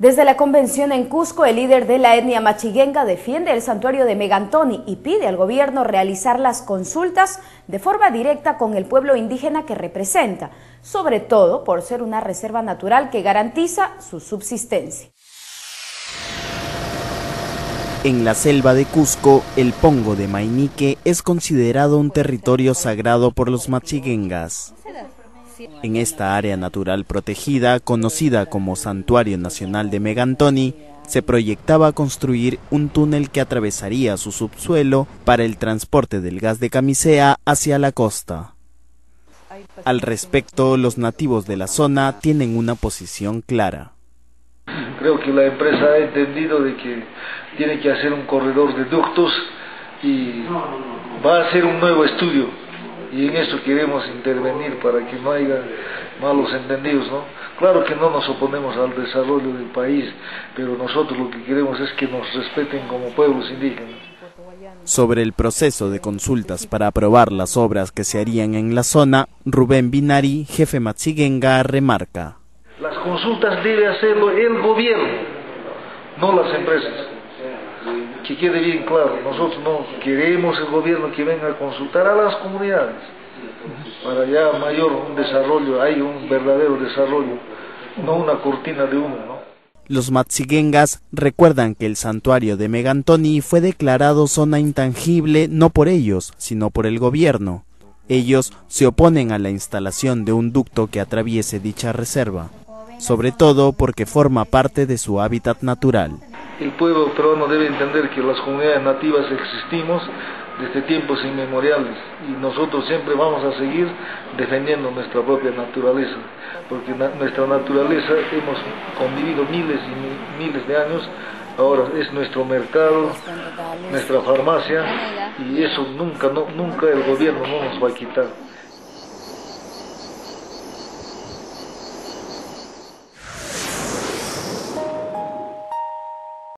Desde la convención en Cusco, el líder de la etnia machiguenga defiende el santuario de Megantoni y pide al gobierno realizar las consultas de forma directa con el pueblo indígena que representa, sobre todo por ser una reserva natural que garantiza su subsistencia. En la selva de Cusco, el Pongo de Mainique es considerado un territorio sagrado por los machiguengas. En esta área natural protegida, conocida como Santuario Nacional de Megantoni, se proyectaba construir un túnel que atravesaría su subsuelo para el transporte del gas de camisea hacia la costa. Al respecto, los nativos de la zona tienen una posición clara. Creo que la empresa ha entendido de que tiene que hacer un corredor de ductos y va a hacer un nuevo estudio. Y en eso queremos intervenir para que no haya malos entendidos, ¿no? Claro que no nos oponemos al desarrollo del país, pero nosotros lo que queremos es que nos respeten como pueblos indígenas. Sobre el proceso de consultas para aprobar las obras que se harían en la zona, Rubén Binari, jefe machiguenga, remarca: las consultas debe hacerlo el gobierno, no las empresas. Que quede bien claro, nosotros no queremos el gobierno que venga a consultar a las comunidades para ya mayor un desarrollo, hay un verdadero desarrollo, no una cortina de humo, ¿no? Los machiguengas recuerdan que el santuario de Megantoni fue declarado zona intangible no por ellos, sino por el gobierno. Ellos se oponen a la instalación de un ducto que atraviese dicha reserva, sobre todo porque forma parte de su hábitat natural. El pueblo peruano debe entender que las comunidades nativas existimos desde tiempos inmemoriales y nosotros siempre vamos a seguir defendiendo nuestra propia naturaleza, porque nuestra naturaleza hemos convivido miles y miles de años, ahora es nuestro mercado, nuestra farmacia y eso nunca el gobierno no nos va a quitar.